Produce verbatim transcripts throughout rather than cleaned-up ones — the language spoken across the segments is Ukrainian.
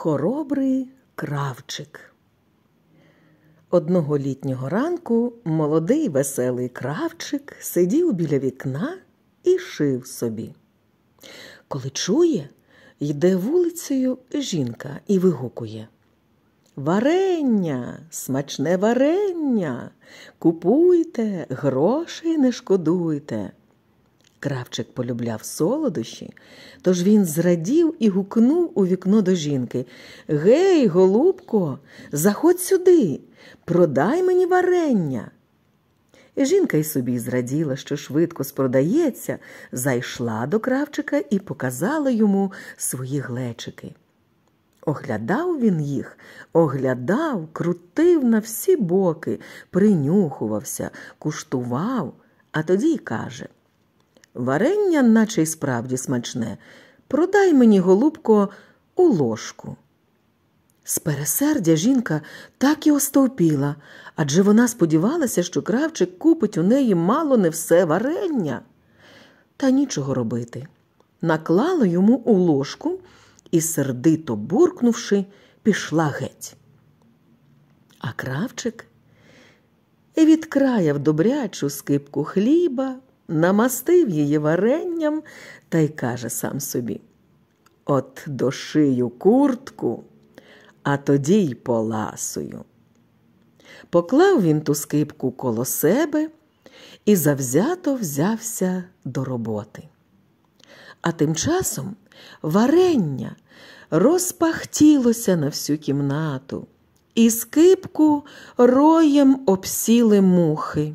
Хоробрий кравчик. Одного літнього ранку молодий веселий кравчик сидів біля вікна і шив собі. Коли чує, йде вулицею жінка і вигукує: «Варення, смачне варення! Купуйте, грошей не шкодуйте!» Кравчик полюбляв солодощі, тож він зрадів і гукнув у вікно до жінки: «Гей, голубко, заходь сюди, продай мені варення!» І жінка й собі зраділа, що швидко спродається, зайшла до кравчика і показала йому свої глечики. Оглядав він їх, оглядав, крутив на всі боки, принюхувався, куштував, а тоді й каже: «Варення наче й справді смачне, продай мені, голубко, у ложку». З пересердя жінка так і остовпіла, адже вона сподівалася, що кравчик купить у неї мало не все варення. Та нічого робити. Наклала йому у ложку і, сердито буркнувши, пішла геть. А кравчик відкраяв добрячу скипку хліба, намастив її варенням та й каже сам собі: «От дошию куртку, а тоді й поласую». Поклав він ту скипку коло себе і завзято взявся до роботи. А тим часом варення розпахтілося на всю кімнату, і скипку роєм обсіли мухи.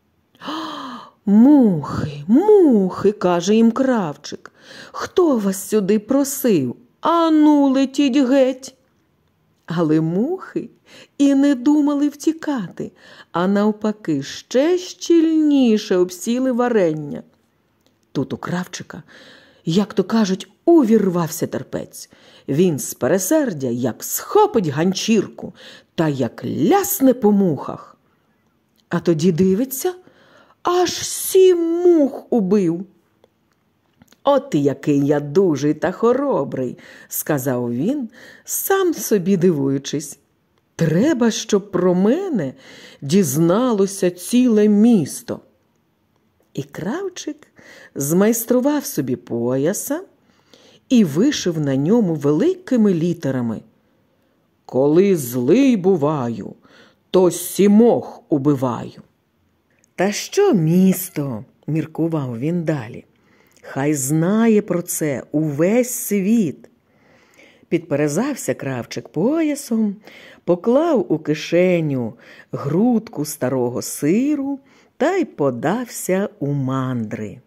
«Мухи, мухи!» – каже їм кравчик. «Хто вас сюди просив? Ану, летіть геть!» Але мухи і не думали втікати, а навпаки ще щільніше обсіли варення. Тут у кравчика, як то кажуть, увірвався терпець. Він з пересердя як схопить ганчірку та як лясне по мухах. А тоді дивиться, аж сім мух убив. «От який я дужий та хоробрий», – сказав він, сам собі дивуючись. «Треба, щоб про мене дізналося ціле місто». І кравчик змайстрував собі пояса і вишив на ньому великими літерами: «Коли злий буваю, то сімох убиваю». «Та що місто?» – міркував він далі. «Хай знає про це увесь світ». Підперезався кравчик поясом, поклав у кишеню грудку старого сиру та й подався у мандри.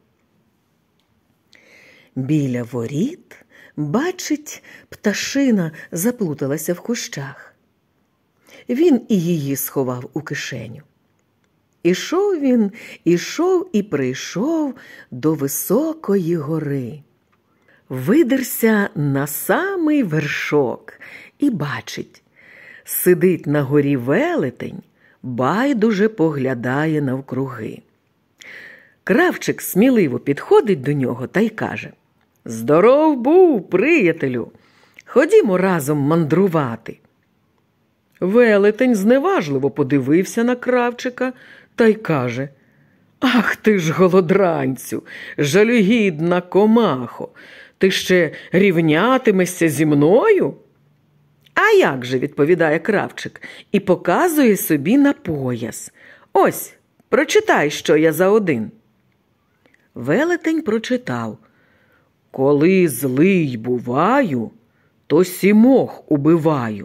Біля воріт, бачить, пташина заплуталася в кущах. Він і її сховав у кишеню. Ішов він, ішов і прийшов до високої гори. Видерся на самий вершок і бачить, сидить на горі велетень, байдуже поглядає навкруги. Кравчик сміливо підходить до нього та й каже: «Здоров був, приятелю! Ходімо разом мандрувати». Велетень зневажливо подивився на кравчика та й каже: «Ах ти ж, голодранцю, жалюгідна комахо, ти ще рівнятимешся зі мною?» «А як же», – відповідає кравчик і показує собі на пояс. «Ось, прочитай, що я за один». Велетень прочитав: «Коли злий буваю, то сімох убиваю».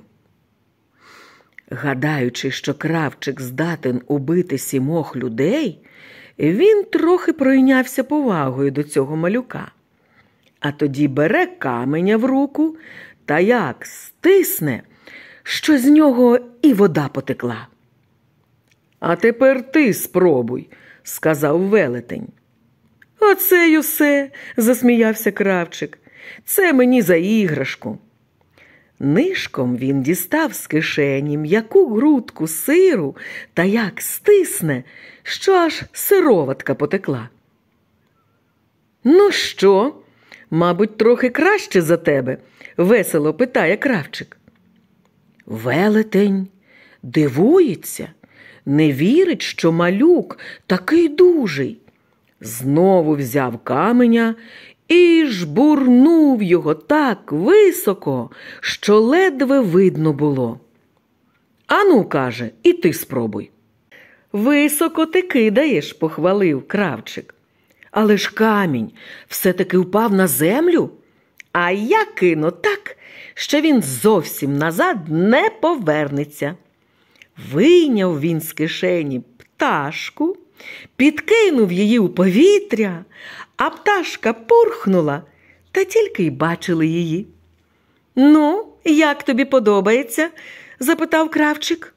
Гадаючи, що кравчик здатен убити сімох людей, він трохи пройнявся повагою до цього малюка. А тоді бере каменя в руку та як стисне, що з нього і вода потекла. «А тепер ти спробуй», – сказав велетень. «Оце й усе», – засміявся кравчик. «Це мені за іграшку». Нишком він дістав з кишені м'яку грудку сиру та як стисне, що аж сироватка потекла. «Ну що, мабуть, трохи краще за тебе?» – весело питає кравчик. Велетень дивується, не вірить, що малюк такий дужий. Знову взяв каменя і жбурнув його так високо, що ледве видно було. «Ану, – каже, – і ти спробуй». «Високо ти кидаєш», – похвалив кравчик. «Але ж камінь все-таки впав на землю, а я кину так, що він зовсім назад не повернеться». Вийняв він з кишені пташку, підкинув її у повітря, а пташка пурхнула, та тільки й бачили її. «Ну, як тобі подобається?» – запитав кравчик.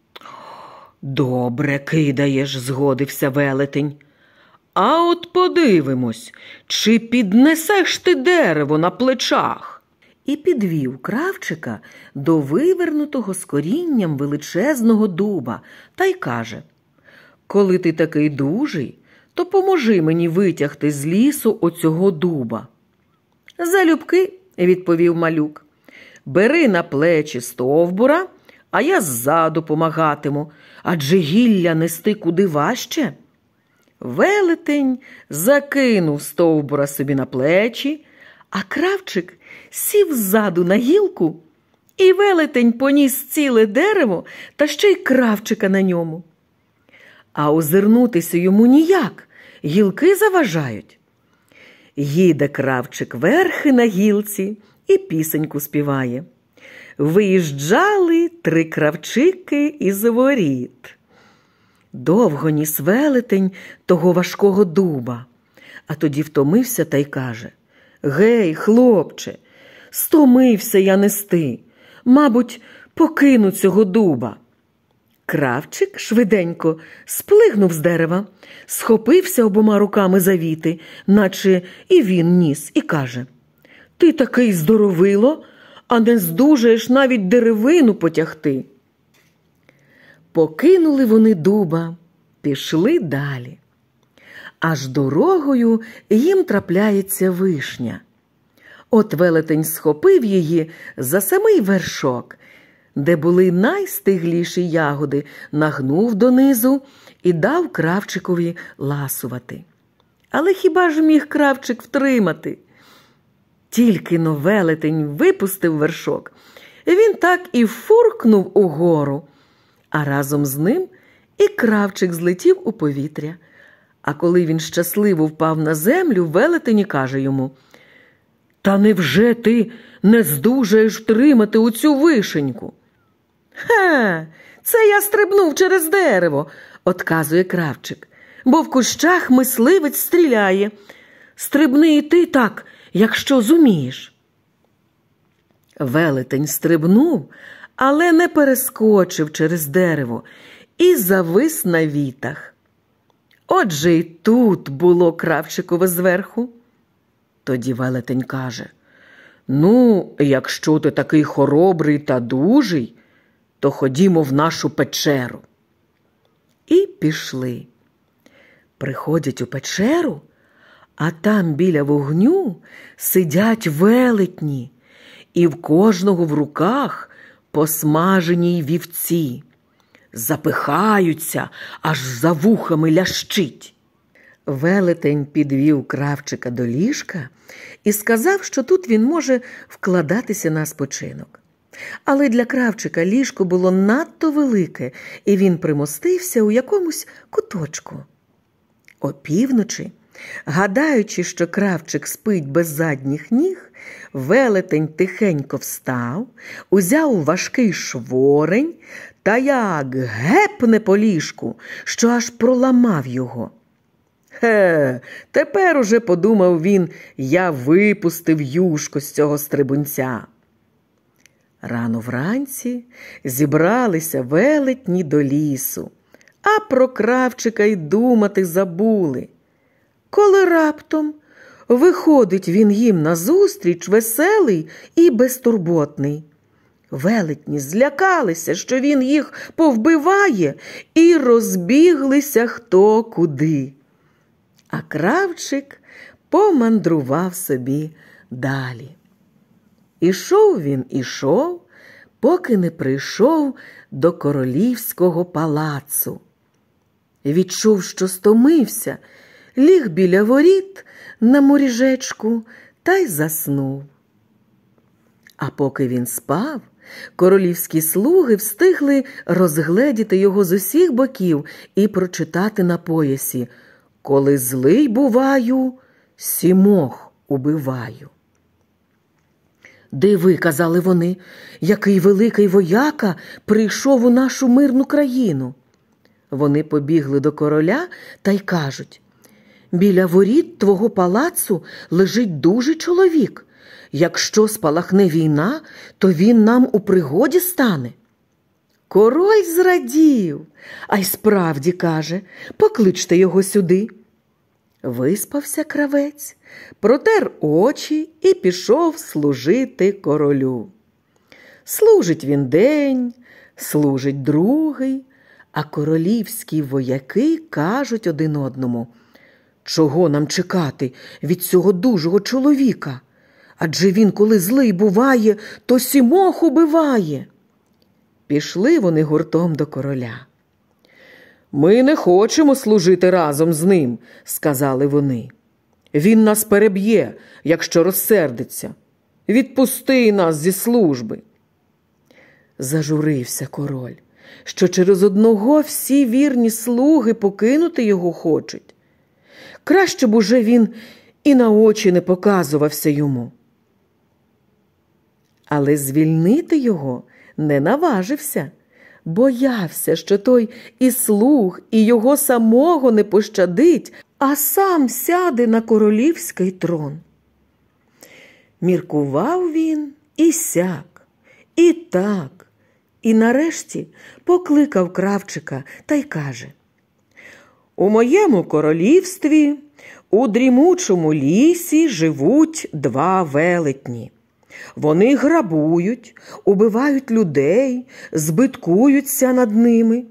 «Добре кидаєш», – згодився велетень. «А от подивимось, чи піднесеш ти дерево на плечах?» І підвів кравчика до вивернутого з корінням величезного дуба та й каже: «Коли ти такий дужий, то поможи мені витягти з лісу оцього дуба». «Залюбки», – відповів малюк. «Бери на плечі стовбура, а я ззаду помагатиму, адже гілля нести куди важче». Велетень закинув стовбура собі на плечі, а кравчик сів ззаду на гілку, і велетень поніс ціле дерево та ще й кравчика на ньому. А озирнутися йому ніяк, гілки заважають. Їде кравчик верхи на гілці і пісеньку співає. Виїжджали три кравчики із воріт. Довго ніс велетень того важкого дуба, а тоді втомився та й каже: «Гей, хлопче, стомився я нести, мабуть, покину цього дуба». Кравчик швиденько сплигнув з дерева, схопився обома руками за віти, наче і він ніс, і каже: «Ти такий здоровило, а не здужаєш навіть деревину потягти». Покинули вони дуба, пішли далі. Аж дорогою їм трапляється вишня. От велетень схопив її за самий вершок, де були найстигліші ягоди, нагнув донизу і дав кравчикові ласувати. Але хіба ж міг кравчик втримати? Тільки-но велетень випустив вершок, він так і фуркнув угору, а разом з ним і кравчик злетів у повітря. А коли він щасливо впав на землю, велетень і каже йому: «Та невже ти не здужаєш втримати оцю вишеньку?» «Ха, це я стрибнув через дерево», – отказує кравчик, «бо в кущах мисливець стріляє. Стрибни і ти так, якщо зумієш». Велетень стрибнув, але не перескочив через дерево і завис на вітах. Отже й тут було кравчикове зверху. Тоді велетень каже: «Ну, якщо ти такий хоробрий та дужий, то ходімо в нашу печеру». І пішли. Приходять у печеру, а там біля вогню сидять велетні, і в кожного в руках посмажені вівці. Запихаються, аж за вухами лящить. Велетень підвів кравчика до ліжка і сказав, що тут він може вкладатися на спочинок. Але для кравчика ліжко було надто велике, і він примостився у якомусь куточку. Опівночі, гадаючи, що кравчик спить без задніх ніг, велетень тихенько встав, узяв важкий шворень та як гепне по ліжку, що аж проламав його. «Хе, тепер уже, – подумав він, – я випустив юшку з цього стрибунця». Рано вранці зібралися велетні до лісу, а про кравчика й думати забули. Коли раптом виходить він їм назустріч веселий і безтурботний. Велетні злякалися, що він їх повбиває, і розбіглися хто куди. А кравчик помандрував собі далі. Ішов він, ішов, поки не прийшов до королівського палацу. Відчув, що стомився, ліг біля воріт на моріжечку та й заснув. А поки він спав, королівські слуги встигли розгледіти його з усіх боків і прочитати на поясі: «Коли злий буваю, сімох убиваю». «Диви, – казали вони, – який великий вояка прийшов у нашу мирну країну». Вони побігли до короля та й кажуть: «Біля воріт твого палацу лежить дужий чоловік. Якщо спалахне війна, то він нам у пригоді стане». Король зрадів, а й справді каже: «Покличте його сюди». Виспався кравець, протер очі і пішов служити королю. Служить він день, служить другий, а королівські вояки кажуть один одному: «Чого нам чекати від цього дужого чоловіка? Адже він, коли злий буває, то сімох убиває». Пішли вони гуртом до короля. «Ми не хочемо служити разом з ним», – сказали вони. «Він нас переб'є, якщо розсердиться. Відпусти нас зі служби». Зажурився король, що через одного всі вірні слуги покинути його хочуть. Краще б уже він і на очі не показувався йому. Але звільнити його не наважився. Боявся, що той і слуг, і його самого не пощадить, а сам сяде на королівський трон. Міркував він і сяк, і так, і нарешті покликав кравчика та й каже: «У моєму королівстві, у дрімучому лісі живуть два велетні. Вони грабують, убивають людей, збиткуються над ними.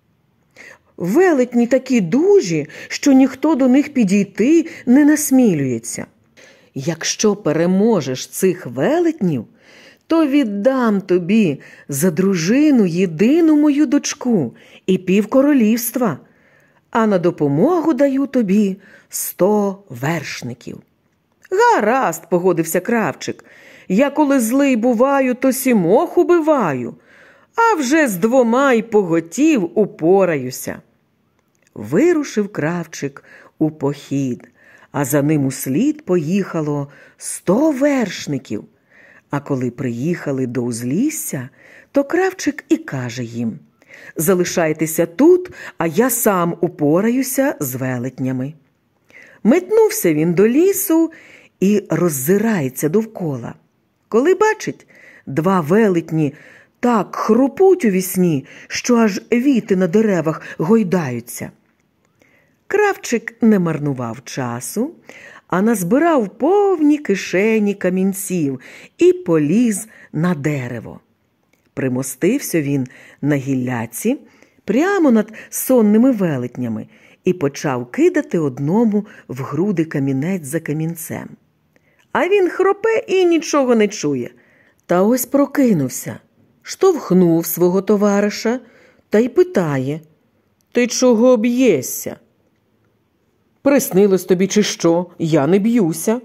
Велетні такі дужі, що ніхто до них підійти не насмілюється. Якщо переможеш цих велетнів, то віддам тобі за дружину єдину мою дочку і півкоролівства, а на допомогу даю тобі сто вершників». «Гаразд, – погодився кравчик, – я коли злий буваю, то сімох убиваю, а вже з двома й поготів упораюся». Вирушив кравчик у похід, а за ним услід поїхало сто вершників. А коли приїхали до узлісся, то кравчик і каже їм: «Залишайтеся тут, а я сам упораюся з велетнями». Метнувся він до лісу і роззирається довкола. Коли бачить, два велетні так хрупуть у вісні, що аж віти на деревах гойдаються. Кравчик не марнував часу, а назбирав повні кишені камінців і поліз на дерево. Примостився він на гілляці прямо над сонними велетнями і почав кидати одному в груди камінець за камінцем. А він хропе і нічого не чує. Та ось прокинувся, штовхнув свого товариша та й питає: «Ти чого б'єшся? Приснилось тобі чи що? Я не б'юся».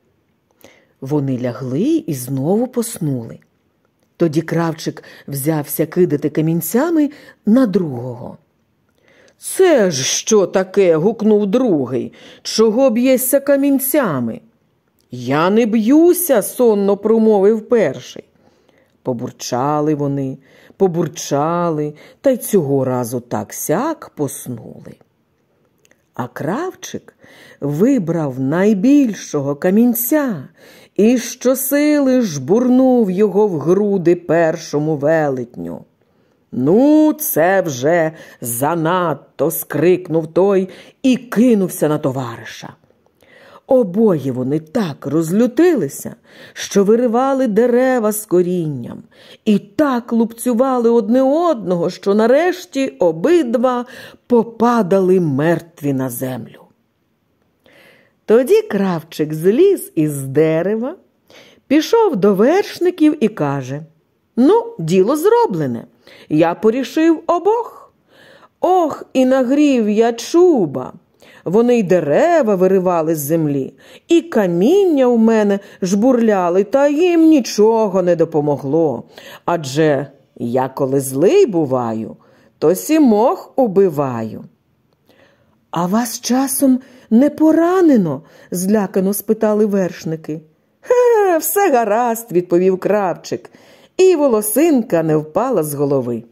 Вони лягли і знову поснули. Тоді кравчик взявся кидати камінцями на другого. «Це ж що таке?» – гукнув другий. «Чого б'єшся камінцями?» «Я не б'юся», – сонно промовив перший. Побурчали вони, побурчали, та й цього разу так-сяк поснули. А кравчик вибрав найбільшого камінця і щосили жбурнув його в груди першому велетню. «Ну, це вже занадто!» – скрикнув той і кинувся на товариша. Обоє вони так розлютилися, що виривали дерева з корінням, і так лупцювали одне одного, що нарешті обидва попадали мертві на землю. Тоді кравчик зліз із дерева, Пішов до вершників і каже: «Ну, діло зроблене, я порішив обох. Ох, і нагрів я чуба. Вони й дерева виривали з землі, і каміння у мене жбурляли, та їм нічого не допомогло. Адже я коли злий буваю, то сімох убиваю». «А вас часом не поранено?» – злякано спитали вершники. «Ха, все гаразд», – відповів Кравчик, і волосинка не впала з голови.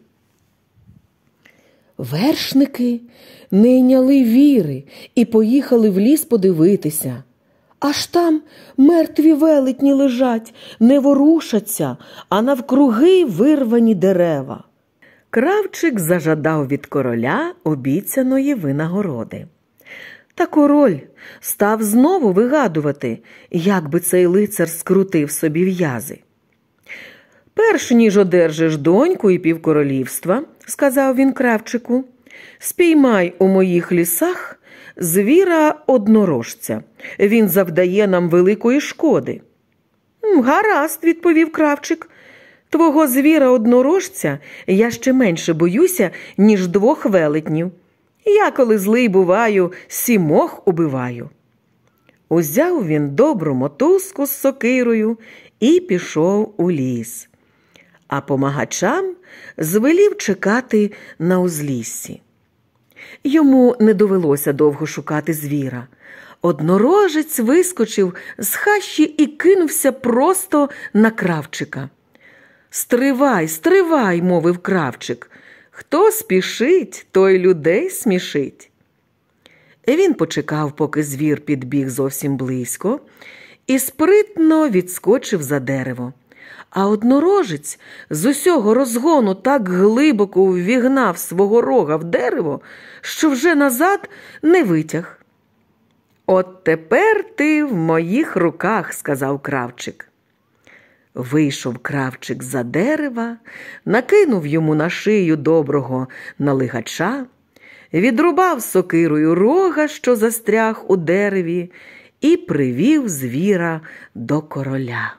Вершники не йняли віри і поїхали в ліс подивитися. Аж там мертві велетні лежать, не ворушаться, а навкруги вирвані дерева. Кравчик зажадав від короля обіцяної винагороди. Та король став знову вигадувати, як би цей лицар скрутив собі в'язи. «Перш ніж одержиш доньку і півкоролівства, – сказав він Кравчику, – спіймай у моїх лісах звіра-однорожця. Він завдає нам великої шкоди». «Гаразд», – відповів Кравчик, – «твого звіра-однорожця я ще менше боюся, ніж двох велетнів. Я, коли злий буваю, сімох убиваю». Узяв він добру мотузку з сокирою і пішов у ліс. А помагачам звелів чекати на узліссі. Йому не довелося довго шукати звіра. Однорожець вискочив з хащі і кинувся просто на Кравчика. «Стривай, стривай!» – мовив Кравчик. «Хто спішить, той людей смішить». Він почекав, поки звір підбіг зовсім близько, і спритно відскочив за дерево. А однорожець з усього розгону так глибоко ввігнав свого рога в дерево, що вже назад не витяг. «От тепер ти в моїх руках», – сказав Кравчик. Вийшов Кравчик за дерева, накинув йому на шию доброго налигача, відрубав сокирою рога, що застряг у дереві, і привів звіра до короля.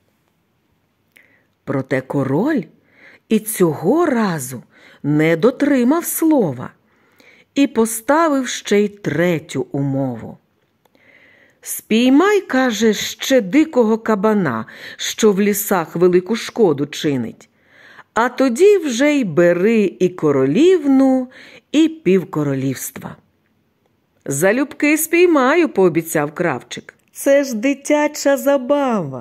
Проте король і цього разу не дотримав слова і поставив ще й третю умову. «Спіймай, – каже, – ще дикого кабана, що в лісах велику шкоду чинить, а тоді вже й бери і королівну, і півкоролівства». «Залюбки спіймаю», – пообіцяв Кравчик. «Це ж дитяча забава».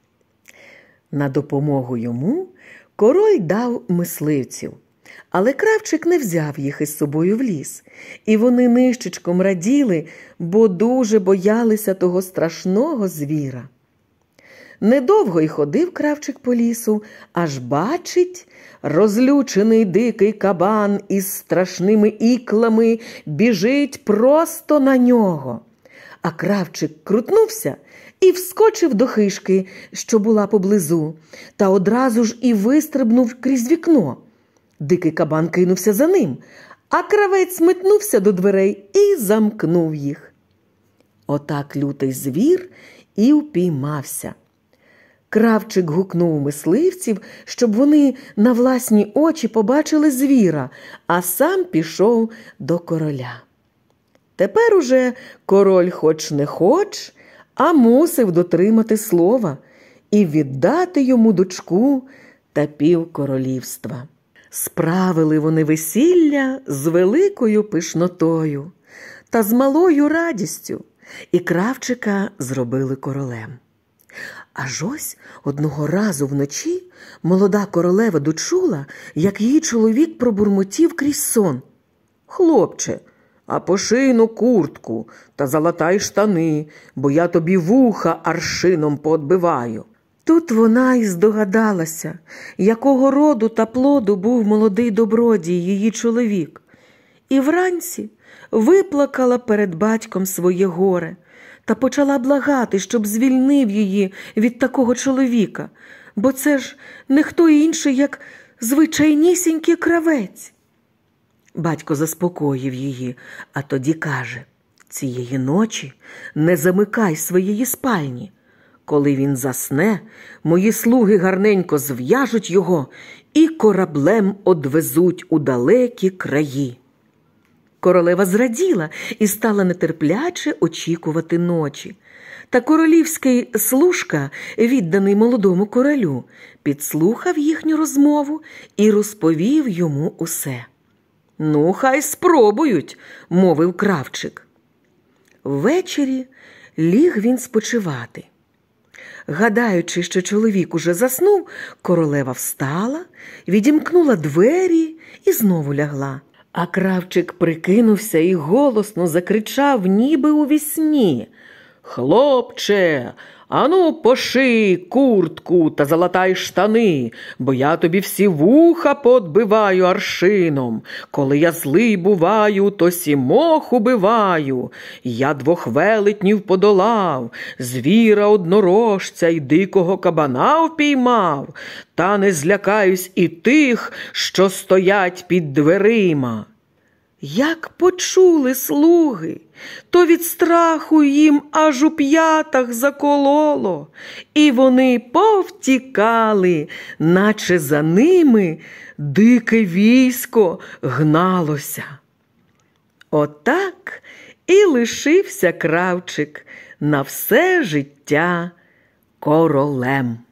На допомогу йому король дав мисливців, але Кравчик не взяв їх із собою в ліс, і вони нищечком раділи, бо дуже боялися того страшного звіра. Недовго й ходив Кравчик по лісу, аж бачить, розлючений дикий кабан із страшними іклами біжить просто на нього. А Кравчик крутнувся і вскочив до хишки, що була поблизу, та одразу ж і вистрибнув крізь вікно. Дикий кабан кинувся за ним, а кравець метнувся до дверей і замкнув їх. Отак лютий звір і впіймався. Кравчик гукнув мисливців, щоб вони на власні очі побачили звіра, а сам пішов до короля. Тепер уже король хоч не хоч, а мусив дотримати слова і віддати йому дочку та півкоролівства. Справили вони весілля з великою пишнотою та з малою радістю, і Кравчика зробили королем. Аж ось одного разу вночі молода королева дочула, як її чоловік пробурмотів крізь сон: «Хлопче, а пошийну куртку та залатай штани, бо я тобі вуха аршином поотбиваю». Тут вона й здогадалася, якого роду та плоду був молодий добродій, її чоловік. І вранці виплакала перед батьком своє горе та почала благати, щоб звільнив її від такого чоловіка, бо це ж не хто інший, як звичайнісінький кравець. Батько заспокоїв її, а тоді каже: «Цієї ночі не замикай своєї спальні, Коли він засне, мої слуги гарненько зв'яжуть його і кораблем одвезуть у далекі краї». Королева зраділа і стала нетерпляче очікувати ночі. Та королівський служка, відданий молодому королю, підслухав їхню розмову і розповів йому усе. «Ну, хай спробують», – мовив кравчик. Ввечері ліг він спочивати. Гадаючи, що чоловік уже заснув, королева встала, відімкнула двері і знову лягла. А кравчик прикинувся і голосно закричав, ніби у вісні: «Хлопче, ану поший куртку та залатай штани, бо я тобі всі вуха подбиваю аршином. Коли я злий буваю, то сімох убиваю. Я двох велетнів подолав, звіра однорожця й дикого кабана впіймав, та не злякаюсь і тих, що стоять під дверима». Як почули слуги, то від страху їм аж у п'ятах закололо, і вони повтікали, наче за ними дике військо гналося. Отак і лишився кравчик на все життя королем.